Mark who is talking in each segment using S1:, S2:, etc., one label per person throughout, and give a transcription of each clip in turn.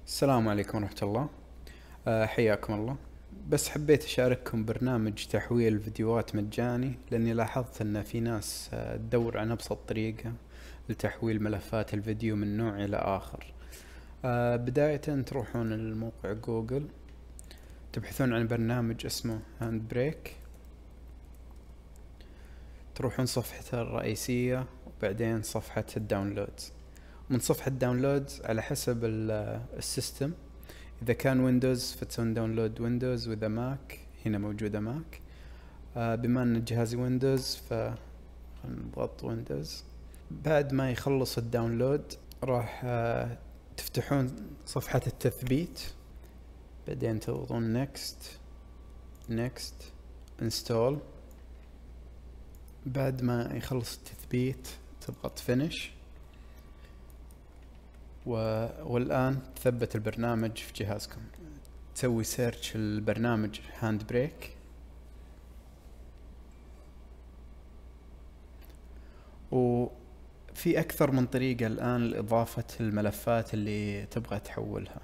S1: السلام عليكم ورحمة الله. حياكم الله. بس حبيت أشارككم برنامج تحويل فيديوهات مجاني، لأني لاحظت أن في ناس تدور عن أبسط طريقة لتحويل ملفات الفيديو من نوع إلى آخر. بداية تروحون الموقع جوجل، تبحثون عن برنامج اسمه هاند بريك، تروحون صفحته الرئيسية وبعدين صفحة الداونلودز. من صفحة الداونلودز على حسب السيستم، إذا كان ويندوز فتسوون داونلود ويندوز، وإذا ماك هنا موجودة ماك. بما أن جهازي ويندوز فنضغط ويندوز. بعد ما يخلص الداونلود راح تفتحون صفحة التثبيت، بعدين تضغطون next install. بعد ما يخلص التثبيت تضغط finish، والآن تثبت البرنامج في جهازكم. تسوي سيرش البرنامج هاند بريك، وفي أكثر من طريقة الآن لإضافة الملفات اللي تبغى تحولها.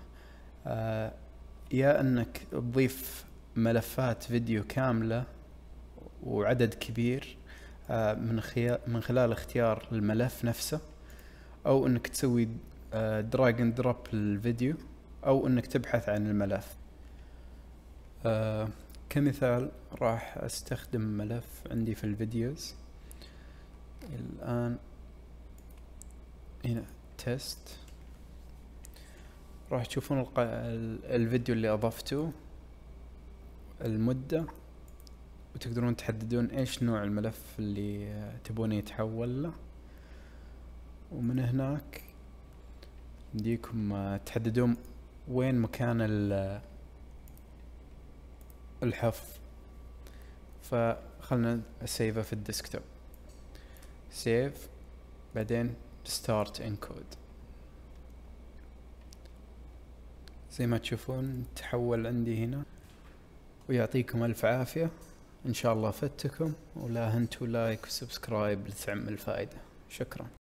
S1: يا أنك تضيف ملفات فيديو كاملة وعدد كبير من خلال اختيار الملف نفسه، أو أنك تسوي دراج اند دروب للفيديو، أو أنك تبحث عن الملف. كمثال راح أستخدم ملف عندي في الفيديوز الآن. هنا تيست، راح تشوفون الفيديو اللي أضفته، المدة، وتقدرون تحددون إيش نوع الملف اللي تبون يتحول له. ومن هناك يمديكم تحددون وين مكان الحفظ. فخلنا سيفه في الديسكتوب، سيف، بعدين ستارت انكود. زي ما تشوفون تحول عندي هنا. ويعطيكم ألف عافية، إن شاء الله فدتكم، ولا هنتوا لايك وسبسكرايب لتعم الفائدة. شكرا.